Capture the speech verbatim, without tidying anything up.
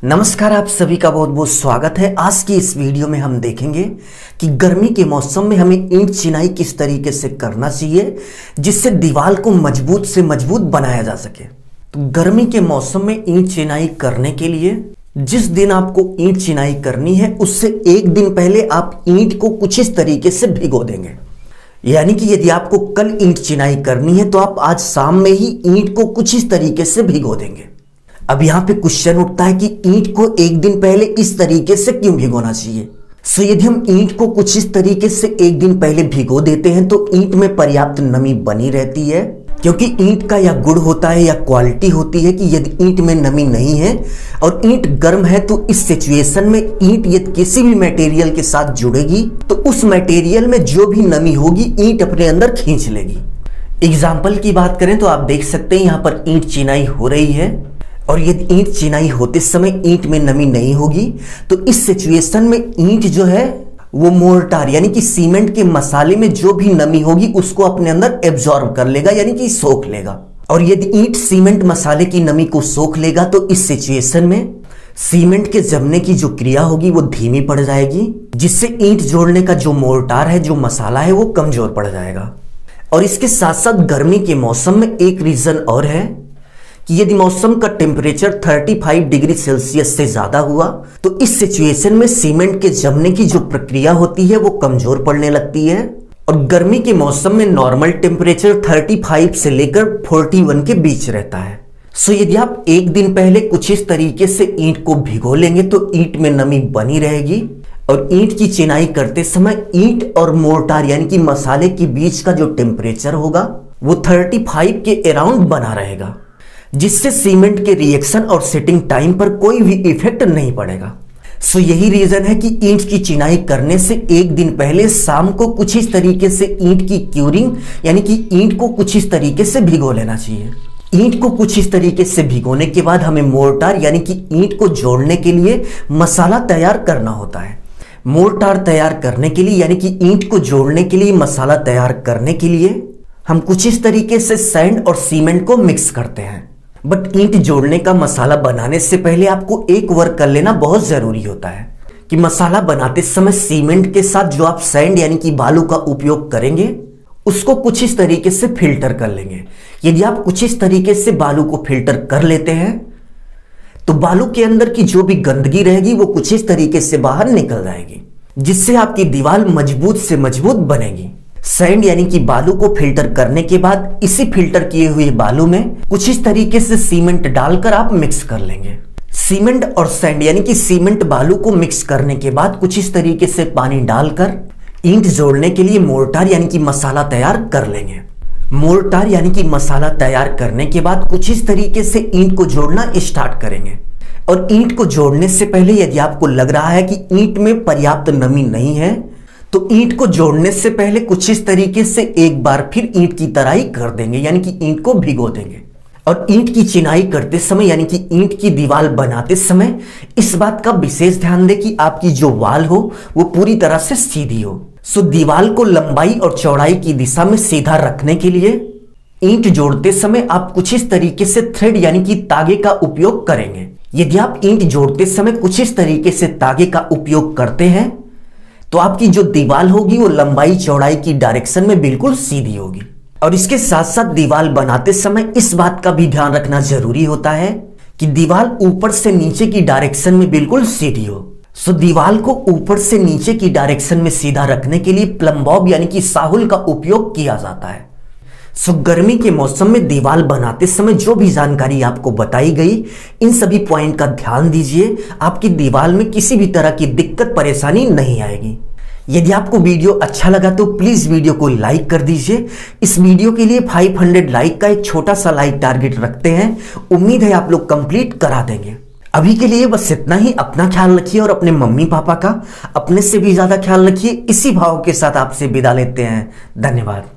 नमस्कार, आप सभी का बहुत बहुत स्वागत है। आज की इस वीडियो में हम देखेंगे कि गर्मी के मौसम में हमें ईंट चिनाई किस तरीके से करना चाहिए जिससे दीवार को मजबूत से मजबूत बनाया जा सके। तो गर्मी के मौसम में ईंट चिनाई करने के लिए जिस दिन आपको ईंट चिनाई करनी है उससे एक दिन पहले आप ईंट को कुछ इस तरीके से भिगो देंगे। यानी कि यदि आपको कल ईंट चिनाई करनी है तो आप आज शाम में ही ईंट को कुछ इस तरीके से भिगो देंगे। अब यहाँ पे क्वेश्चन उठता है कि ईंट को एक दिन पहले इस तरीके से क्यों भिगोना चाहिए। सो यदि हम ईंट को कुछ इस तरीके से एक दिन पहले भिगो देते हैं तो ईंट में पर्याप्त नमी बनी रहती है, क्योंकि ईंट का यह गुण होता है या क्वालिटी होती है कि यदि ईंट में नमी नहीं है और ईंट गर्म है तो इस सिचुएशन में ईंट यदि किसी भी मटेरियल के साथ जुड़ेगी तो उस मटेरियल में जो भी नमी होगी ईंट अपने अंदर खींच लेगी। एग्जाम्पल की बात करें तो आप देख सकते हैं यहाँ पर ईंट चिनाई हो रही है और यदि ईंट चिनाई होते समय ईंट में नमी नहीं होगी तो इस सिचुएशन में ईंट जो है वो मोर्टार यानी कि सीमेंट के मसाले में जो भी नमी होगी उसको अपने अंदर एब्जॉर्ब कर लेगा, यानी कि सोख लेगा। और यदि ईंट सीमेंट मसाले की नमी को सोख लेगा तो इस सिचुएशन में सीमेंट के जमने की जो क्रिया होगी वो धीमी पड़ जाएगी, जिससे ईंट जोड़ने का जो मोर्टार है, जो मसाला है, वो कमजोर पड़ जाएगा। और इसके साथ साथ गर्मी के मौसम में एक रीजन और है कि यदि मौसम का टेम्परेचर पैंतीस डिग्री सेल्सियस से ज्यादा हुआ तो इस सिचुएशन में सीमेंट के जमने की जो प्रक्रिया होती है वो कमजोर पड़ने लगती है। और गर्मी के मौसम में नॉर्मल टेम्परेचर पैंतीस से लेकर इकतालीस के बीच रहता है। सो यदि आप एक दिन पहले कुछ इस तरीके से ईंट को भिगो लेंगे तो ईंट में नमी बनी रहेगी और ईंट की चिनाई करते समय ईंट और मोर्टार यानी कि मसाले के बीच का जो टेम्परेचर होगा वो पैंतीस के अराउंड बना रहेगा, जिससे सीमेंट के रिएक्शन और सेटिंग टाइम पर कोई भी इफेक्ट नहीं पड़ेगा। सो यही रीजन है कि ईंट की चिनाई करने से एक दिन पहले शाम को कुछ इस तरीके से ईंट की क्यूरिंग यानी कि ईंट को कुछ इस तरीके से भिगो लेना चाहिए। ईंट को कुछ इस तरीके से भिगोने के बाद हमें मोर्टार यानी कि ईंट को जोड़ने के लिए मसाला तैयार करना होता है। मोर्टार तैयार करने के लिए यानी कि ईंट को जोड़ने के लिए मसाला तैयार करने के लिए हम कुछ इस तरीके से सैंड और सीमेंट को मिक्स करते हैं। बट ईंट जोड़ने का मसाला बनाने से पहले आपको एक वर्क कर लेना बहुत जरूरी होता है कि मसाला बनाते समय सीमेंट के साथ जो आप सैंड यानी कि बालू का उपयोग करेंगे उसको कुछ इस तरीके से फिल्टर कर लेंगे। यदि आप कुछ इस तरीके से बालू को फिल्टर कर लेते हैं तो बालू के अंदर की जो भी गंदगी रहेगी वो कुछ इस तरीके से बाहर निकल जाएगी, जिससे आपकी दीवार मजबूत से मजबूत बनेगी। सैंड यानी कि बालू को फिल्टर करने के बाद इसी फिल्टर किए हुए बालू में कुछ इस तरीके से सीमेंट डालकर आप मिक्स कर लेंगे। सीमेंट और सैंड यानी कि सीमेंट बालू को मिक्स करने के बाद कुछ इस तरीके से पानी डालकर ईंट जोड़ने के लिए मोर्टार यानी कि मसाला तैयार कर लेंगे। मोर्टार यानी कि मसाला तैयार करने के बाद कुछ इस तरीके से ईंट को जोड़ना स्टार्ट करेंगे। और ईंट को जोड़ने से पहले यदि आपको लग रहा है कि ईंट में पर्याप्त नमी नहीं है तो ईंट को जोड़ने से पहले कुछ इस तरीके से एक बार फिर ईंट की तराई कर देंगे, यानी कि ईंट को भिगो देंगे। और ईंट की चिनाई करते समय यानी कि ईंट की दीवार बनाते समय इस बात का विशेष ध्यान दें कि आपकी जो वाल हो वो पूरी तरह से सीधी हो। सो दीवार को लंबाई और चौड़ाई की दिशा में सीधा रखने के लिए ईंट जोड़ते समय आप कुछ इस तरीके से थ्रेड यानी कि तागे का उपयोग करेंगे। यदि आप ईंट जोड़ते समय कुछ इस तरीके से तागे का उपयोग करते हैं तो आपकी जो दीवार होगी वो लंबाई चौड़ाई की डायरेक्शन में बिल्कुल सीधी होगी। और इसके साथ साथ दीवार बनाते समय इस बात का भी ध्यान रखना जरूरी होता है कि दीवार ऊपर से नीचे की डायरेक्शन में बिल्कुल सीधी हो। सो दीवार को ऊपर से नीचे की डायरेक्शन में सीधा रखने के लिए प्लम्बॉब यानी कि साहुल का उपयोग किया जाता है। सो गर्मी के मौसम में दीवार बनाते समय जो भी जानकारी आपको बताई गई इन सभी पॉइंट का ध्यान दीजिए, आपकी दीवार में किसी भी तरह की दिक्कत परेशानी नहीं आएगी। यदि आपको वीडियो अच्छा लगा तो प्लीज वीडियो को लाइक कर दीजिए। इस वीडियो के लिए पाँच सौ लाइक का एक छोटा सा लाइक टारगेट रखते हैं, उम्मीद है आप लोग कंप्लीट करा देंगे। अभी के लिए बस इतना ही। अपना ख्याल रखिए और अपने मम्मी पापा का अपने से भी ज्यादा ख्याल रखिए। इसी भाव के साथ आपसे विदा लेते हैं। धन्यवाद।